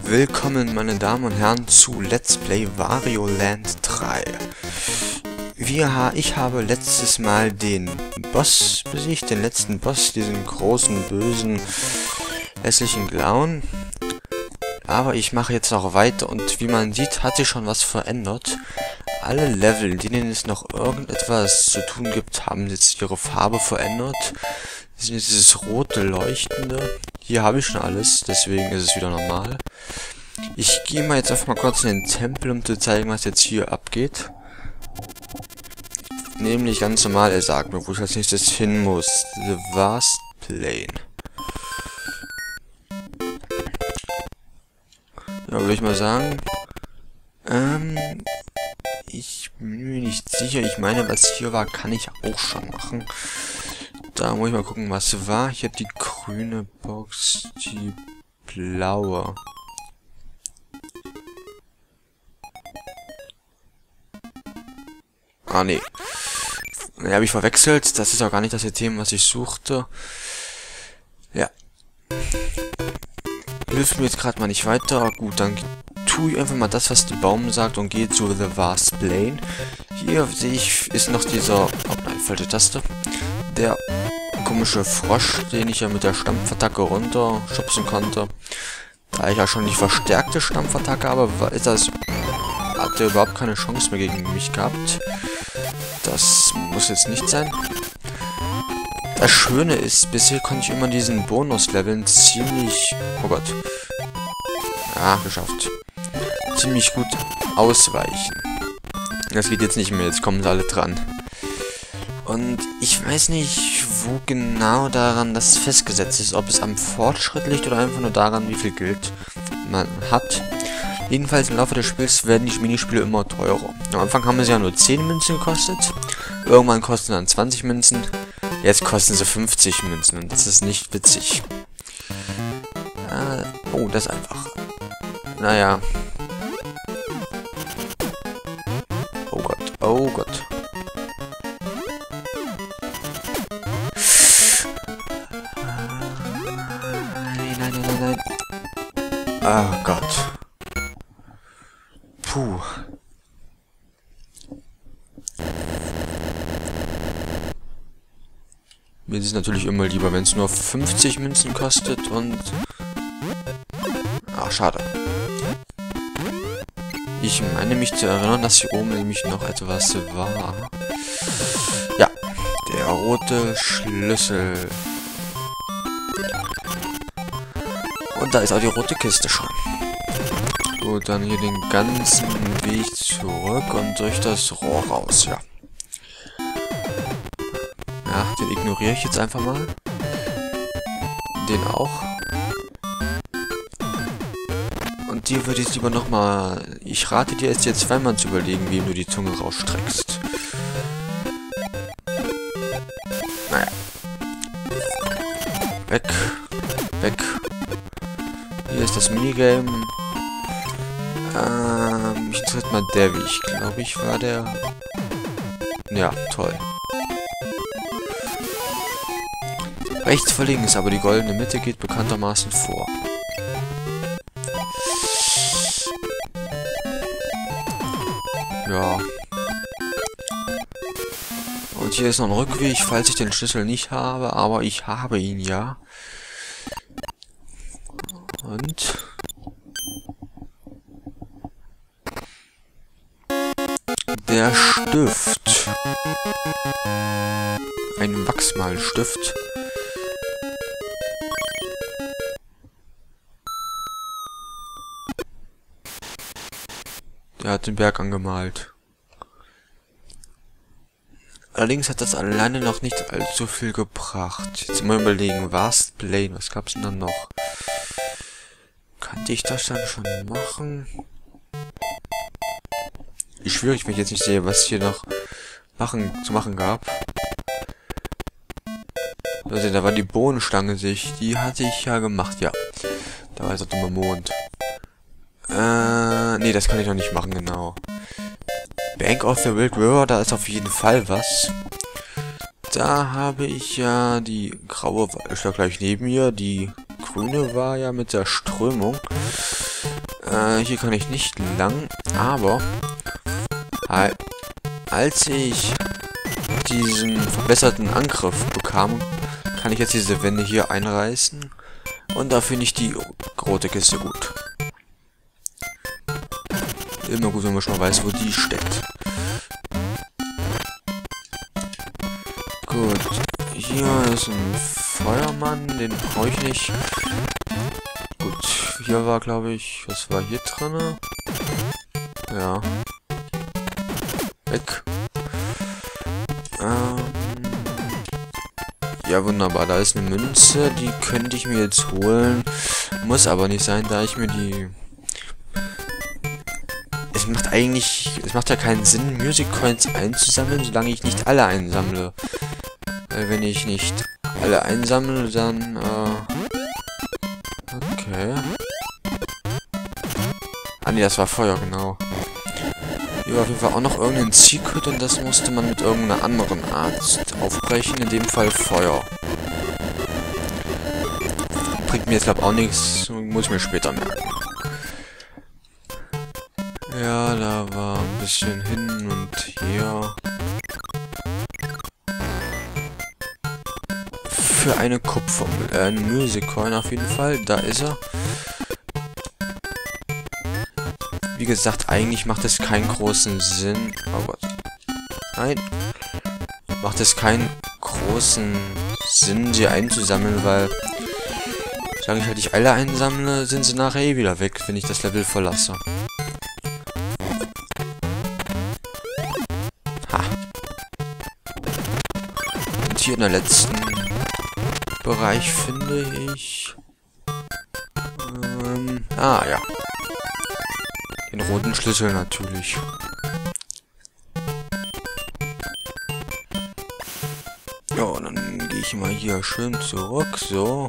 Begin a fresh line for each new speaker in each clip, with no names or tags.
Willkommen, meine Damen und Herren, zu Let's Play Wario Land 3. Ich habe letztes Mal den Boss besiegt, den letzten Boss, diesen großen, bösen, hässlichen Clown. Aber ich mache jetzt noch weiter und wie man sieht, hat sich schon was verändert. Alle Level, in denen es noch irgendetwas zu tun gibt, haben jetzt ihre Farbe verändert. Das ist dieses rote Leuchtende. Hier habe ich schon alles, deswegen ist es wieder normal. Ich gehe mal jetzt einfach mal kurz in den Tempel, um zu zeigen, was jetzt hier abgeht. Nämlich ganz normal, er sagt mir, wo ich als nächstes hin muss. The Vast Plain. Ja, würde ich mal sagen. Ich bin mir nicht sicher. Ich meine, was hier war, kann ich auch schon machen. Da muss ich mal gucken, was war. Hier die grüne Box, die blaue. Ah, nee. Ne, habe ich verwechselt. Das ist auch gar nicht das Thema, was ich suchte. Ja. Hilft mir jetzt gerade mal nicht weiter. Gut, dann tue ich einfach mal das, was der Baum sagt und gehe zu The Vast Plain. Hier sehe ich, ist noch dieser... Oh nein, falsche Taste. Der komische Frosch, den ich ja mit der Stampfattacke runterschubsen konnte. Da ich ja schon die verstärkte Stampfattacke habe, hat er überhaupt keine Chance mehr gegen mich gehabt. Das muss jetzt nicht sein. Das Schöne ist, bisher konnte ich immer diesen Bonusleveln ziemlich... Oh Gott. Ja, geschafft. Ziemlich gut ausweichen. Das geht jetzt nicht mehr, jetzt kommen sie alle dran. Und ich weiß nicht, wo genau daran das festgesetzt ist. Ob es am Fortschritt liegt oder einfach nur daran, wie viel Geld man hat. Jedenfalls im Laufe des Spiels werden die Minispiele immer teurer. Am Anfang haben sie ja nur 10 Münzen gekostet. Irgendwann kosten dann 20 Münzen. Jetzt kosten sie 50 Münzen und das ist nicht witzig. Oh, das ist einfach. Naja. Oh Gott, oh Gott. Nein. Oh Gott. Puh. Mir ist es natürlich immer lieber, wenn es nur 50 Münzen kostet und... Ach, schade. Ich meine mich zu erinnern, dass hier oben nämlich noch etwas war. Ja, der rote Schlüssel. Und da ist auch die rote Kiste schon. Gut, dann hier den ganzen Weg zurück und durch das Rohr raus, ja. Ja, den ignoriere ich jetzt einfach mal. Den auch. Und dir würde ich lieber nochmal... Ich rate dir es jetzt zweimal zu überlegen, wem du die Zunge rausstreckst. Naja. Weg. Hier ist das Minigame. Mich interessiert mal der Weg. Ich glaube, ich war der... Ja, toll. Rechts vor links, aber die goldene Mitte geht bekanntermaßen vor. Ja. Und hier ist noch ein Rückweg, falls ich den Schlüssel nicht habe, aber ich habe ihn ja. Und... Der Stift. Ein Wachsmalstift. Der hat den Berg angemalt. Allerdings hat das alleine noch nicht allzu viel gebracht. Jetzt mal überlegen, Vast Plain, was gab's denn dann noch? Kannte ich das dann schon machen? Wie schwierig, wenn ich jetzt nicht sehe, was hier noch zu machen gab. Also, da war die Bohnenstange die hatte ich ja gemacht, ja. Da war dieser dumme Mond. Nee, das kann ich noch nicht machen, genau. Bank of the Wild River, da ist auf jeden Fall was. Da habe ich ja die graue, ist ja gleich neben mir, die grüne war ja mit der Strömung. Hier kann ich nicht lang, aber als ich diesen verbesserten Angriff bekam, kann ich jetzt diese Wände hier einreißen. Und da finde ich die rote Kiste gut. Immer gut, wenn man schon mal weiß, wo die steckt. Gut, hier ist ein Feuermann, den brauche ich nicht. Gut, hier war, glaube ich, was war hier drin? Ja. Weg. Ja, wunderbar, da ist eine Münze, die könnte ich mir jetzt holen. Muss aber nicht sein, da ich mir die... Es macht ja keinen Sinn, Music Coins einzusammeln, solange ich nicht alle einsammle. Weil wenn ich nicht alle einsammle, dann, okay. Ah ne, das war Feuer, genau. Hier war auf jeden Fall auch noch irgendein Secret und das musste man mit irgendeiner anderen Art aufbrechen, in dem Fall Feuer. Bringt mir jetzt glaube auch nichts, muss ich mir später merken. Ja, da war ein bisschen hin und her. Für eine Kupfer, ein Music Coin auf jeden Fall, da ist er. Wie gesagt, eigentlich macht es keinen großen Sinn. Oh Gott. Nein. Macht es keinen großen Sinn, sie einzusammeln, weil solange ich halt nicht alle einsammle, sind sie nachher eh wieder weg, wenn ich das Level verlasse. Ha. Und hier in der letzten Bereich finde ich... ja. Den roten Schlüssel natürlich. Ja, und dann gehe ich mal hier schön zurück, so.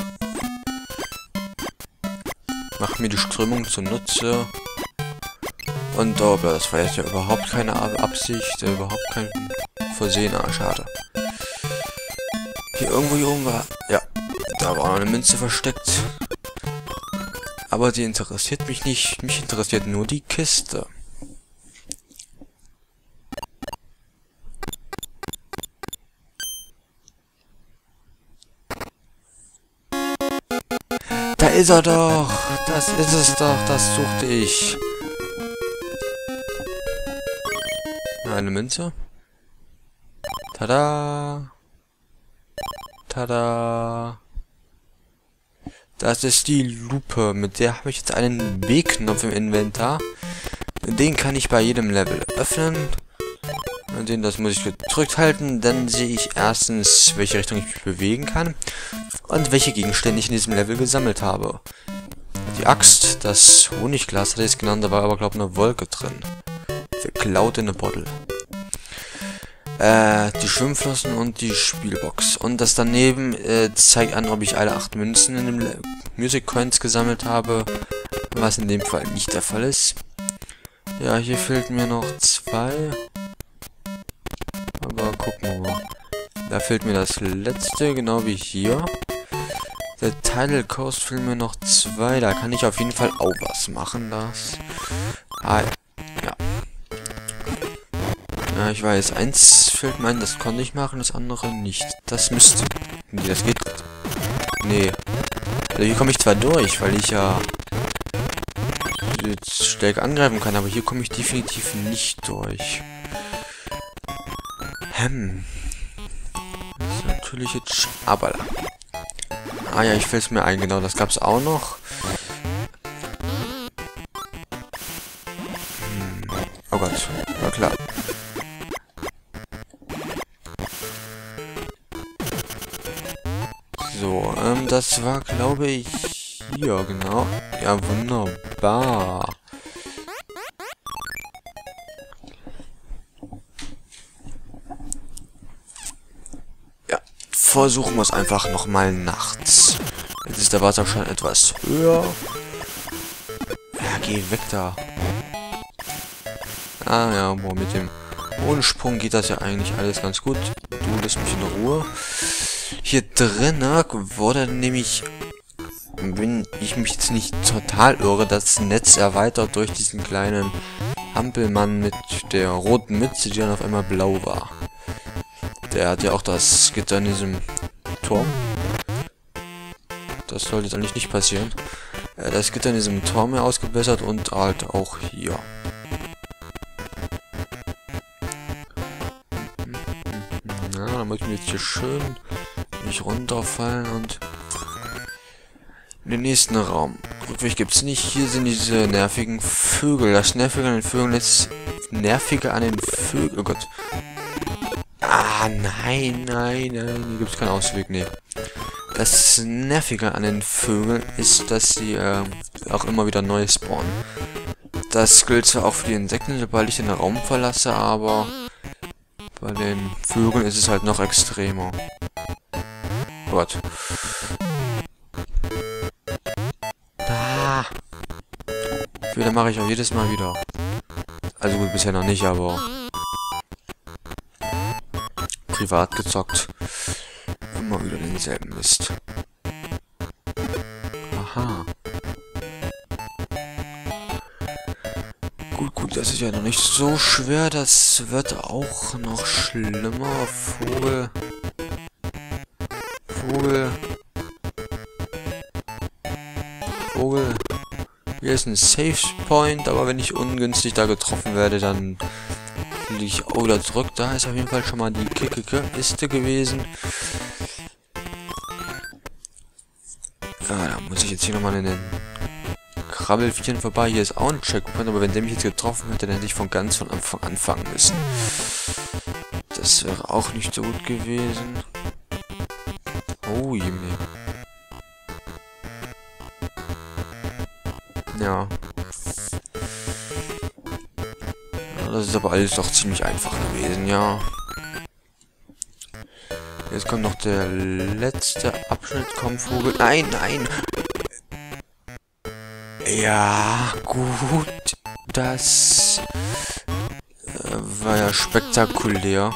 Mach mir die Strömung zunutze. Und das war jetzt ja überhaupt keine Absicht, überhaupt kein Versehen, schade. Hier oben war, ja, da war noch eine Münze versteckt. Aber die interessiert mich nicht. Mich interessiert nur die Kiste. Da ist er doch. Das ist es doch. Das suchte ich. Eine Münze. Tada. Tada. Das ist die Lupe, mit der habe ich jetzt einen B-Knopf im Inventar. Den kann ich bei jedem Level öffnen. Und das muss ich gedrückt halten, dann sehe ich erstens, welche Richtung ich mich bewegen kann und welche Gegenstände ich in diesem Level gesammelt habe. Die Axt, das Honigglas hatte ich es genannt, da war aber glaube ich eine Wolke drin. The Cloud in a Bottle. Die Schwimmflossen und die Spielbox. Und das daneben zeigt an, ob ich alle 8 Münzen in dem Music Coins gesammelt habe, was in dem Fall nicht der Fall ist. Ja, hier fehlt mir noch 2. Aber gucken wir mal. Da fehlt mir das letzte, genau wie hier. Der Tidal Coast fehlen mir noch 2. Da kann ich auf jeden Fall auch was machen. Das. Ja. Ja, ich weiß, eins fällt mir ein, das konnte ich machen, das andere nicht. Das müsste... Nee, das geht... Nee. Also hier komme ich zwar durch, weil ich ja... jetzt stärker angreifen kann, aber hier komme ich definitiv nicht durch. Das ist natürlich jetzt... Aber... Ah ja, ich fällt es mir ein, genau, das gab es auch noch. Oh Gott, war klar. So, das war, glaube ich, hier, genau. Ja, wunderbar. Ja, versuchen wir es einfach nochmal nachts. Jetzt ist der Wasserstand etwas höher. Ja, geh weg da. Ah ja, boah, mit dem ohne Sprung geht das ja eigentlich alles ganz gut. Du lässt mich in Ruhe. Hier drinnen wurde nämlich wenn ich mich jetzt nicht total irre, das Netz erweitert durch diesen kleinen Hampelmann mit der roten Mütze, die dann auf einmal blau war. Der hat ja auch das Gitter in diesem Turm. Das sollte jetzt eigentlich nicht passieren. Das Gitter in diesem Turm mehr ausgebessert und halt auch hier. Ja, dann muss ich mir jetzt hier schön nicht runterfallen und in den nächsten Raum. Rückweg gibt's nicht. Hier sind diese nervigen Vögel. Das Nervige an den Vögeln ist... Nervige an den Vögeln... Oh Gott. Ah, nein, nein, nein. Hier gibt's keinen Ausweg, nee. Das Nervige an den Vögeln ist, dass sie auch immer wieder neu spawnen. Das gilt zwar auch für die Insekten, sobald ich den Raum verlasse, aber bei den Vögeln ist es halt noch extremer. Gott. Fehler mache ich auch jedes Mal wieder. Also gut, bisher noch nicht, aber privat gezockt. Immer wieder denselben Mist. Aha. Gut, gut, das ist ja noch nicht so schwer. Das wird auch noch schlimmer. Vogel. Vogel. Vogel. Hier ist ein Safe Point, aber wenn ich ungünstig da getroffen werde, dann liege ich auch wieder zurück. Da ist auf jeden Fall schon mal die Kiste gewesen. Ja, da muss ich jetzt hier nochmal in den Krabbelviechern vorbei. Hier ist auch ein Checkpoint, aber wenn der mich jetzt getroffen hätte, dann hätte ich von ganz von Anfang anfangen müssen. Das wäre auch nicht so gut gewesen. Oh, je mehr. Ja. Das ist aber alles doch ziemlich einfach gewesen, ja. Jetzt kommt noch der letzte Abschnitt. Komm, Vogel. Nein, nein. Ja, gut. Das war ja spektakulär.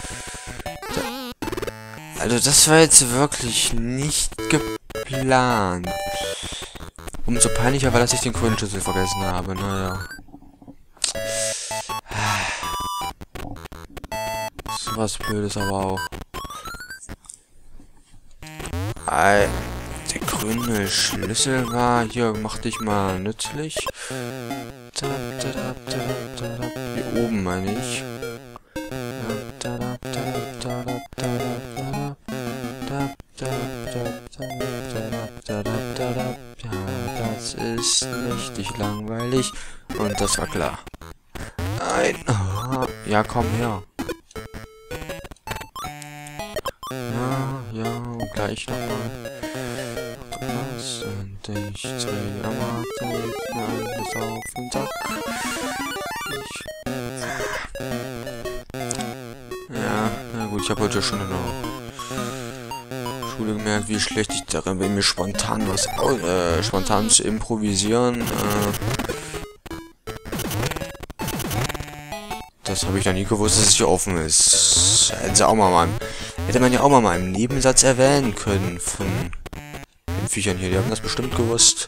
Also das war jetzt wirklich nicht geplant. Umso peinlicher war, dass ich den grünen Schlüssel vergessen habe. Naja. So was Blödes aber auch. Der grüne Schlüssel war... Hier, mach dich mal nützlich. Hier oben, meine ich. Das ist richtig langweilig. Und das war klar. Nein. Ja, komm her. Ja, und gleich nochmal. Und ich drehe am alles auf den Sack. Ja, na gut, ich habe heute schon in der Schule gemerkt, wie schlecht ich darin bin, mir spontan was spontan zu improvisieren. Das habe ich noch nie gewusst, dass es hier offen ist. Hätte man ja auch mal im Nebensatz erwähnen können von den Viechern hier. Die haben das bestimmt gewusst.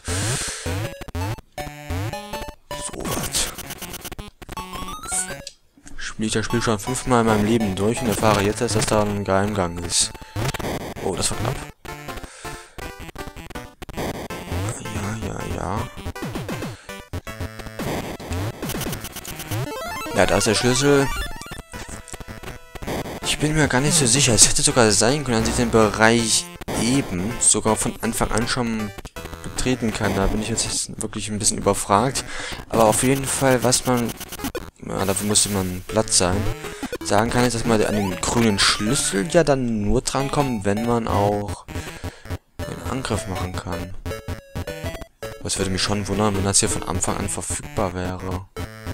So was. Spiele ich das Spiel schon 5-mal in meinem Leben durch und erfahre jetzt erst, dass da ein Geheimgang ist. Oh, das war knapp. Ja. Ja, da ist der Schlüssel. Ich bin mir gar nicht so sicher. Es hätte sogar sein können, dass ich den Bereich eben sogar von Anfang an schon betreten kann. Da bin ich jetzt wirklich ein bisschen überfragt. Aber auf jeden Fall, was man... Ja, dafür musste man Platz sein. Sagen kann, ist, dass man an den grünen Schlüssel ja dann nur drankommt, wenn man auch einen Angriff machen kann. Das würde mich schon wundern, wenn das hier von Anfang an verfügbar wäre.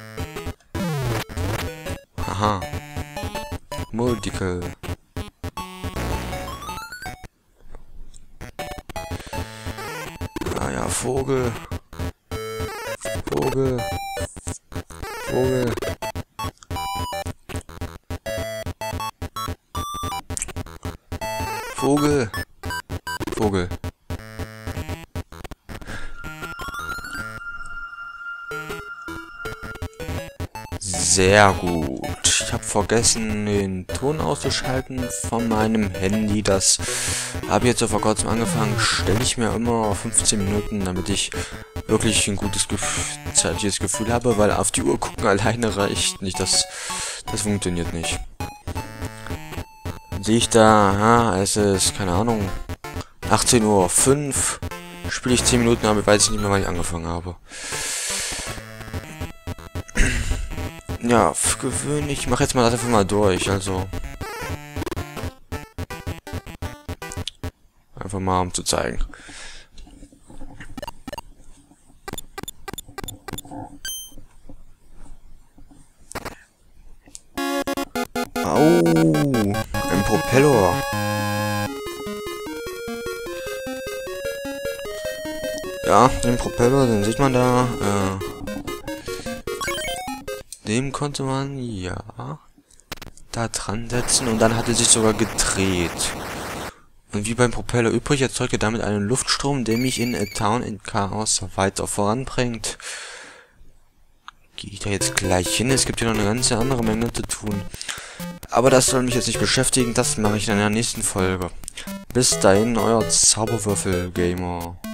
Aha. Multiple. Ah ja, Vogel. Vogel. Vogel. Vogel. Vogel. sehr gut. Ich habe vergessen, den Ton auszuschalten von meinem Handy. Das habe ich jetzt so vor kurzem angefangen. Stelle ich mir immer auf 15 Minuten, damit ich wirklich ein gutes zeitliches Gefühl habe, weil auf die Uhr gucken alleine reicht nicht. Das funktioniert nicht. Sehe ich da, aha, es ist, keine Ahnung, 18:05 Uhr. Spiele ich 10 Minuten, aber weiß ich nicht mehr, wann ich angefangen habe. Ja, für gewöhnlich, ich mache jetzt mal das einfach mal durch, also. Einfach mal, um zu zeigen. Au, ein Propeller. Ja, den Propeller, den sieht man da. Dem konnte man, ja, da dran setzen und dann hat er sich sogar gedreht. Und wie beim Propeller übrig, erzeugt er damit einen Luftstrom, der mich in A Town in Chaos weiter voranbringt. Gehe ich da jetzt gleich hin? Es gibt hier noch eine ganze andere Menge zu tun. Aber das soll mich jetzt nicht beschäftigen, das mache ich dann in der nächsten Folge. Bis dahin, euer Zauberwürfel-Gamer.